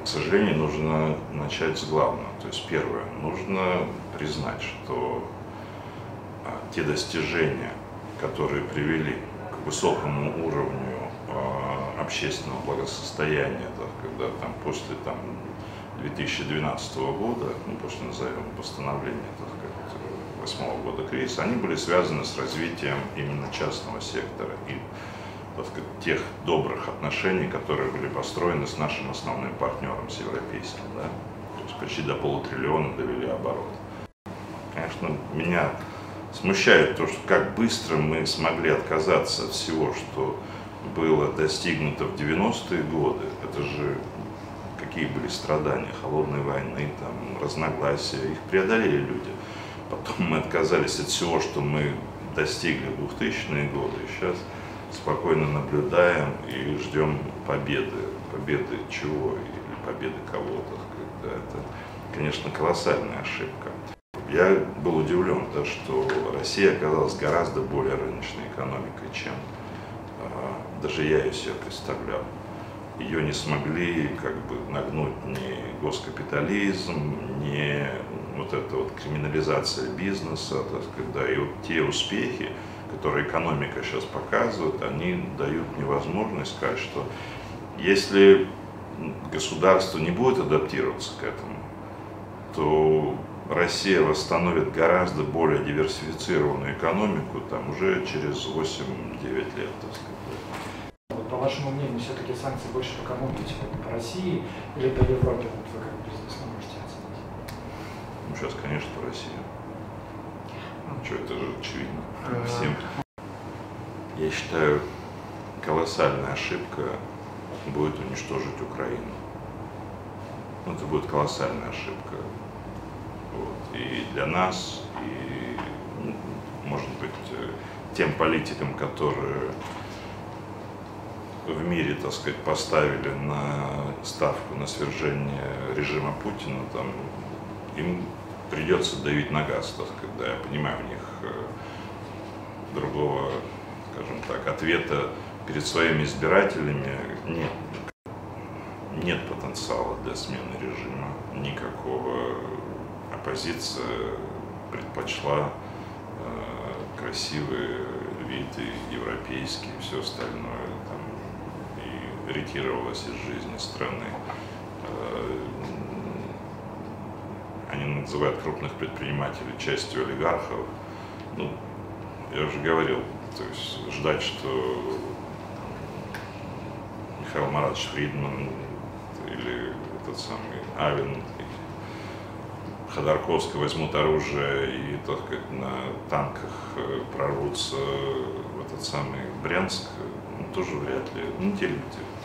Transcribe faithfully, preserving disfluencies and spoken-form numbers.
К сожалению, нужно начать с главного. То есть первое, нужно признать, что а, те достижения, которые привели к высокому уровню а, общественного благосостояния, да, когда там после там, две тысячи двенадцатого года, ну, после, назовем, постановления так сказать, восьмого года кризиса, они были связаны с развитием именно частного сектора и так сказать, тех добрых отношений, которые были построены с нашим основным партнером, с европейским. Да? То есть почти до полутриллиона довели оборот. Конечно, меня смущает то, что как быстро мы смогли отказаться от всего, что было достигнуто в девяностые годы. Это же какие были страдания холодной войны, там, разногласия, их преодолели люди. Потом мы отказались от всего, что мы достигли в двухтысячные годы, и сейчас спокойно наблюдаем и ждем победы. Победы чего или победы кого-то. Это, конечно, колоссальная ошибка. Я был удивлен, да, что Россия оказалась гораздо более рыночной экономикой, чем э, даже я ее себе представлял. Ее не смогли как бы нагнуть ни госкапитализм, ни вот эта вот криминализация бизнеса, так сказать, да, и вот те успехи, которые экономика сейчас показывает, они дают мне возможность сказать, что если государство не будет адаптироваться к этому, то Россия восстановит гораздо более диверсифицированную экономику там, уже через восемь-девять лет. Так сказать. По вашему мнению, все-таки санкции больше по кому бить? По России или по Европе? Вот вы как бизнесмен можете оценить? Ну, сейчас, конечно, по России. Ну, что, это же очевидно всем. Я считаю, колоссальная ошибка будет уничтожить Украину. Ну, это будет колоссальная ошибка. Вот. И для нас, и, ну, может быть, тем политикам, которые в мире, так сказать, поставили на ставку на свержение режима Путина, там, им придется давить на газ, так сказать, да, я понимаю, у них другого, скажем так, ответа перед своими избирателями нет. Нет потенциала для смены режима никакого. Оппозиция предпочла э, красивый вид и европейский, и все остальное, там, и ретировалась из жизни страны. Э, они называют крупных предпринимателей частью олигархов. Ну, я уже говорил, то есть ждать, что Михаил Маратович Фридман или этот самый Авен, Ходорковский возьмут оружие и, так сказать, на танках прорвутся в этот самый Брянск, ну, тоже вряд ли. Ну, те люди.